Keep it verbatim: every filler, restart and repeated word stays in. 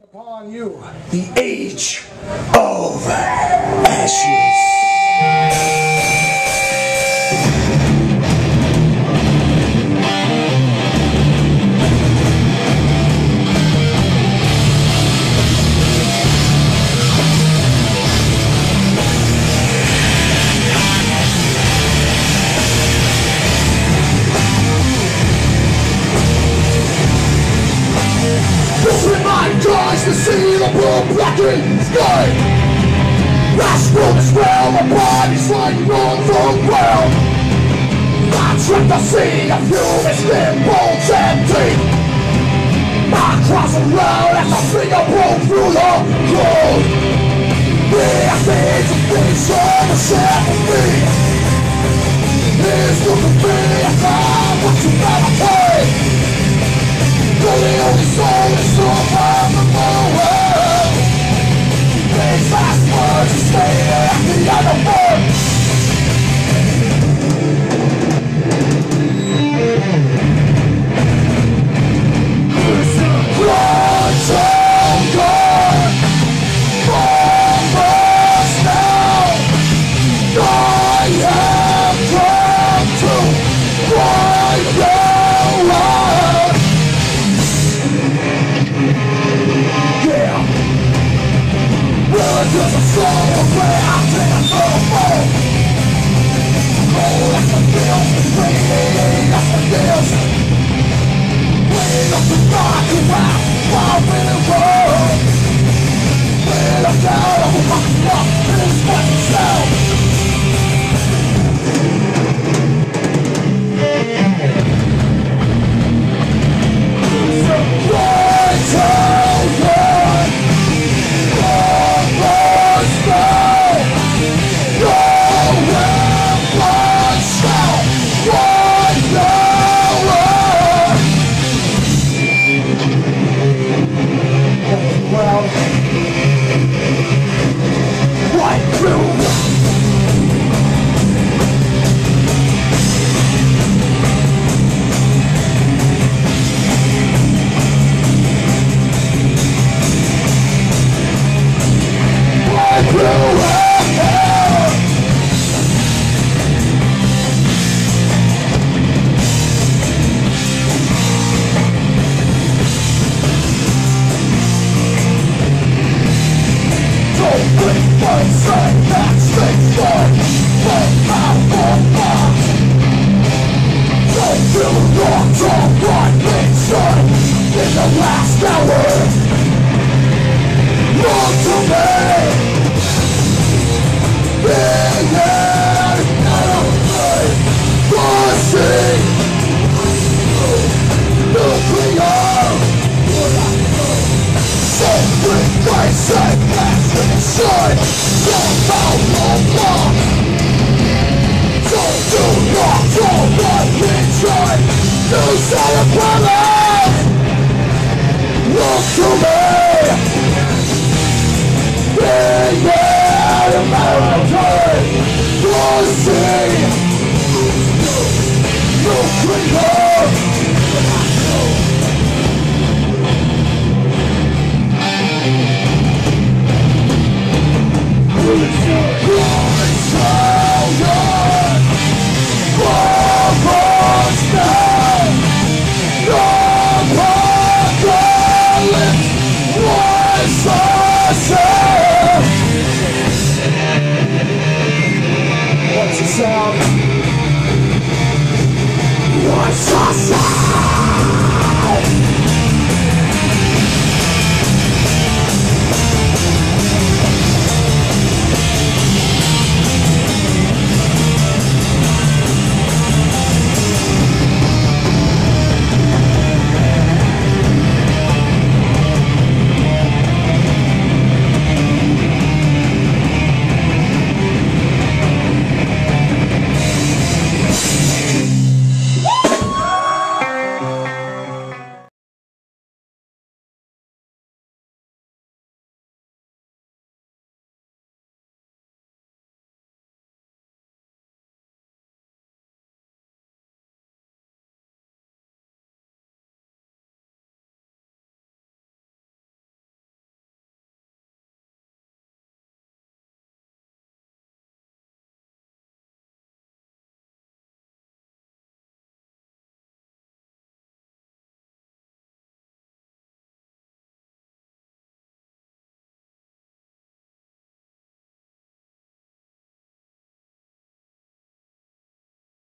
Upon you, the age of ashes. To see the blue blackened sky, rush from the swell, my body's lying on the ground. I trip to see a human skin, bones and teeth. I cross around as I finger broke through the cold. Yeah, things of things on the set of me. It's looking me as I want to never take. You're the only soul that's so far from the world. These last words you say at the end of words. It's a blood so good from us now. I have come to find your love. Yeah, well, just a soul of where I take a little more. Oh, that's the deal, baby, that's the deal. Wait up to knock you out while in the world. Wait up down, I'm fucking up in this fucking cell. We'll see.